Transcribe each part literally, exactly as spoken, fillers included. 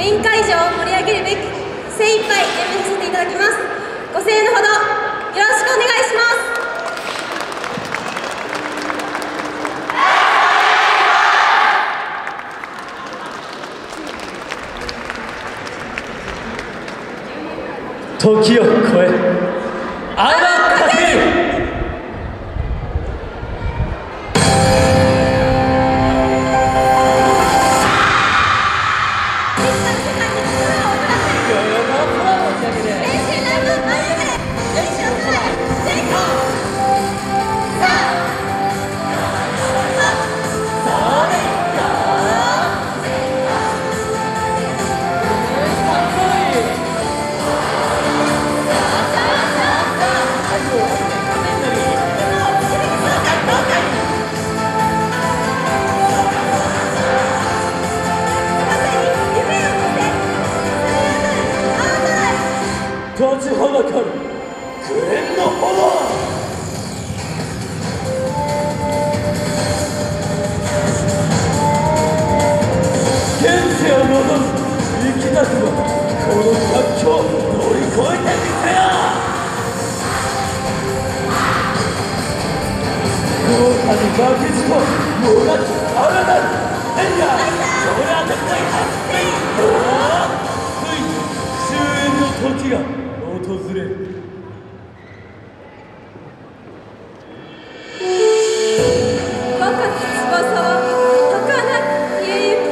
メイン会場を盛り上げるべく精一杯演舞させていただきます。ご声援のほどよろしくお願いします。 時を超えあらかける。立ちはだかる紅の炎。現世を望む生きなくはこの逆境を乗り越えてみせよ。豪華に負けじともがきあらなる天がそれあてこい発生。ついに終焉の時が訪れる。 若き翼は儚く消えゆく。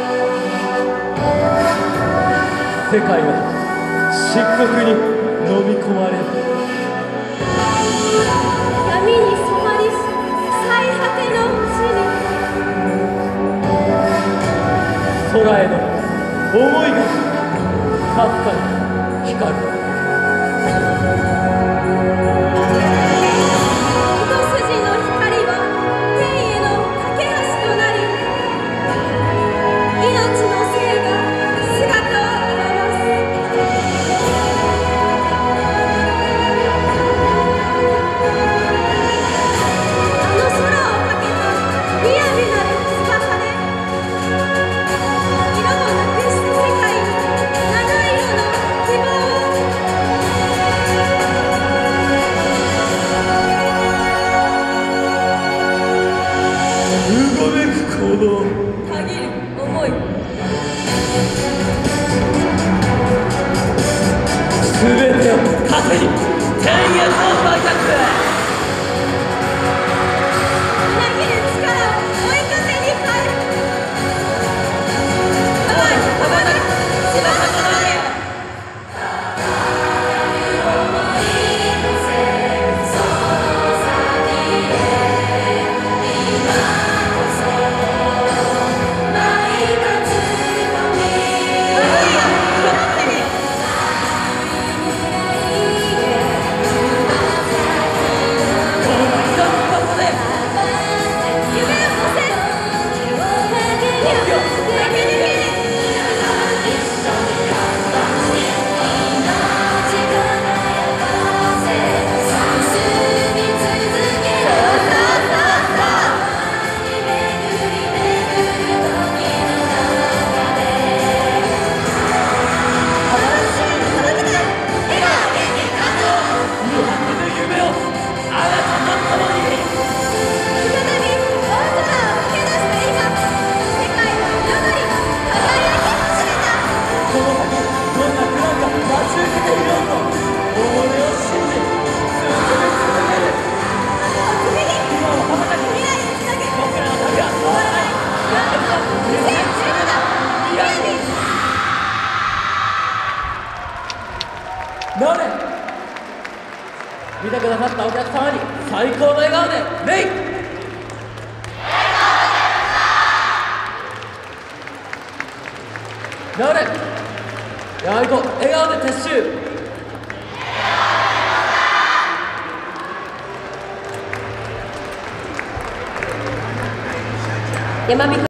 世界は漆黒に飲み込まれる。 闇に染まりし最果ての地に空への思いがかすかに光る。このたぎる思い、 すべてを糧に天へと飛び立つ。 みなぎる力を追い風に変える。ハワイ羽ばたく翼となれ。 なれ、見てくださったお客様に最高の笑顔で礼。なれ、やいこ笑顔で撤収。 やまびこ